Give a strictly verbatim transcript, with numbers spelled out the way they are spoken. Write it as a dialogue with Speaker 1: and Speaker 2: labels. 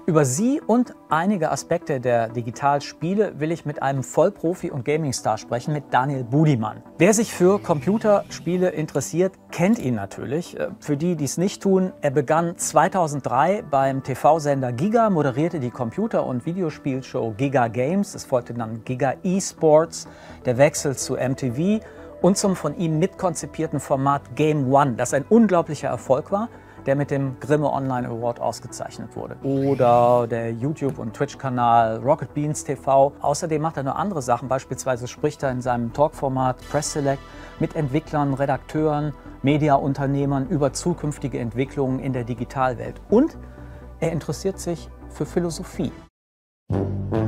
Speaker 1: Über sie und einige Aspekte der Digitalspiele will ich mit einem Vollprofi und Gaming-Star sprechen, mit Daniel Budiman. Wer sich für Computerspiele interessiert, kennt ihn natürlich. Für die, die es nicht tun, er begann zweitausenddrei beim T V-Sender Giga, moderierte die Computer- und Videospielshow Giga Games. Es folgte dann Giga eSports, der Wechsel zu M T V und zum von ihm mitkonzipierten Format Game One, das ein unglaublicher Erfolg war, der mit dem Grimme Online Award ausgezeichnet wurde. Oder der YouTube- und Twitch-Kanal Rocket Beans T V. Außerdem macht er noch andere Sachen, beispielsweise spricht er in seinem Talkformat Press Select mit Entwicklern, Redakteuren, Mediaunternehmern über zukünftige Entwicklungen in der Digitalwelt. Und er interessiert sich für Philosophie.